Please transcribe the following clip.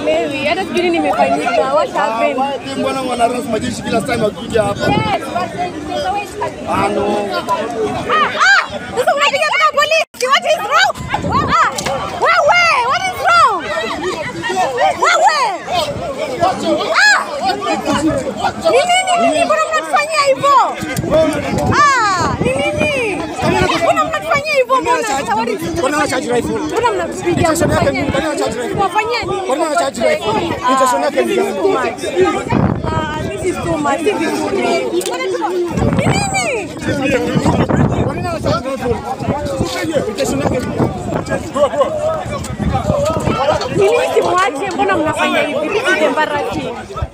sielewi. Hata sijui nimefanyika. What happened? Mbona wanaruhusu majeshi kila time wakija hapa? Yes, but there's always no. Sasa unapiga kama polisi. What is wrong? Wewe, what is wrong? Wewe. Nini? Mbona mnatufanyia hivyo? Nini? Mbona mnatufanyia hivyo? Mbona charge rifle? Mbona mnapiga? Mbona charge rifle? Tunafanyia nini? Mbona charge rifle? Intention yake ni gani? This is too much. Nini? Mbona charge rifle? Intention yake ni bro. Nini simwache? Mbona mnafanya hivi? This is embarrassing.